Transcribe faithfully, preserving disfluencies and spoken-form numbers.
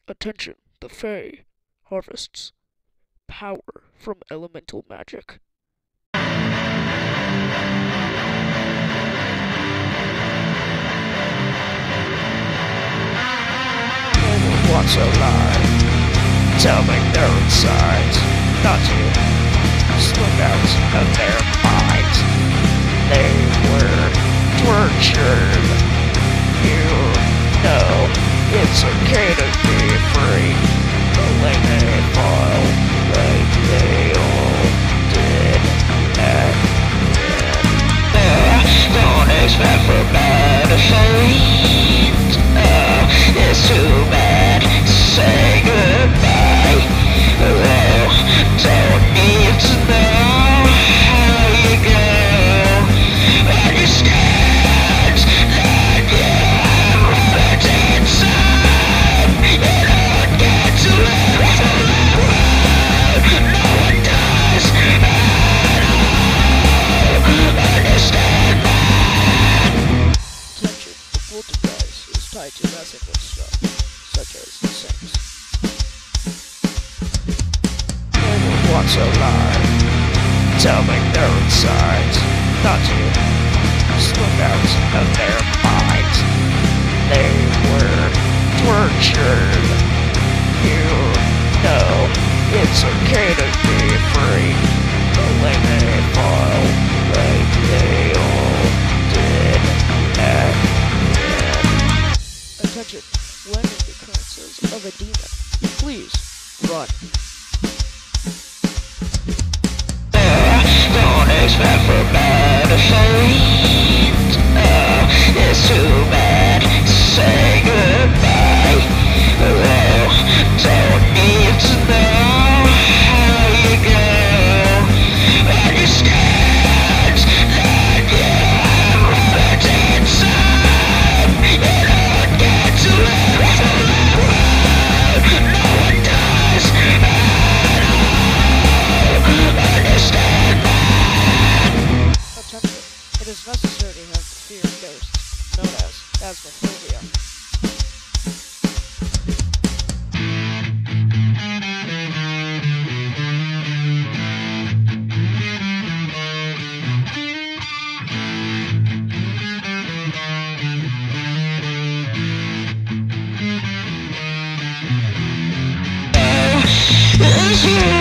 Attention, the Fae harvests power from elemental magic. What's alive? Tell me their insides, not to slip out of their minds. They were tortured. You know it's okay to be free, but like they fall, like they all did at the end. Don't expect for better fate. Uh, it's too bad. Say goodbye. Oh, don't need to know how you go. Understand that you hurt inside. You don't get to live alone. No one does at all. Understand that. Attention, the poltergeist is tied to messing with stuff, such as the Sims. What's alive? Tell me their insides, not to slip out of their minds. They were tortured. You know it's okay to be free, but when they fall, like they all did at the end. Attention, learning the occurrences of a demon. Please, run. Don't expect for better fate. Uh, it's too bad. Say goodbye. Oh, don't need to know how you go. Understand that you hurt inside. You don't get to live alone. No one does at all. Understand that. Attention. It is necessary to have the fear of ghosts, known as phasmophobia. Is you